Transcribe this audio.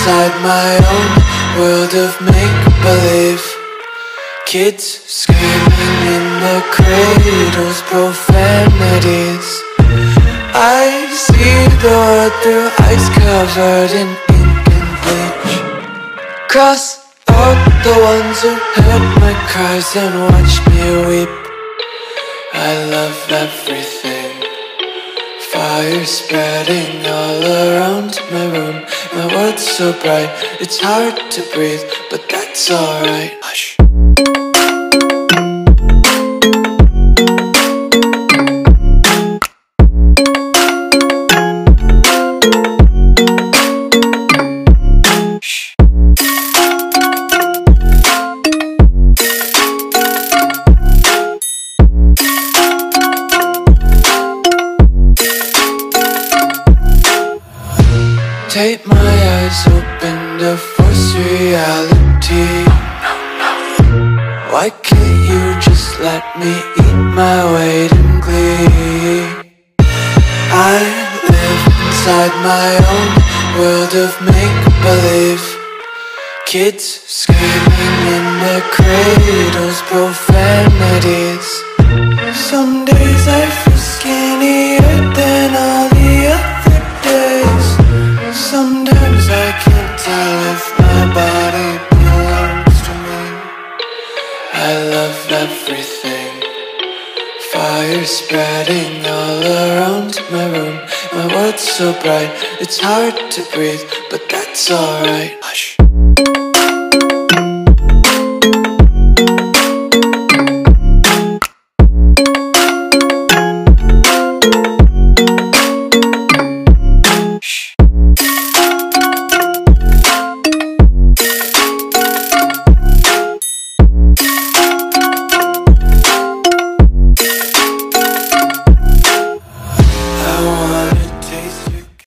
inside my own world of make-believe. Kids screaming in their cradles, profanities. I see the world through ice covered in ink and bleach. Cross out the ones who heard my cries and watched me weep. I love everything. Fire spreading all around my room. My world's so bright, it's hard to breathe, but that's alright. Hush. Tape my eyes open to force reality. Why can't you just let me eat my weight in glee? I live inside my own world of make-believe. Kids screaming in their cradles, profanities. Some days I feel skinnier than all the other days. Sometimes I can't tell if my body belongs to me. I love everything. Fire spreading all around my room. My world's so bright, it's hard to breathe, but that's alright. Hush.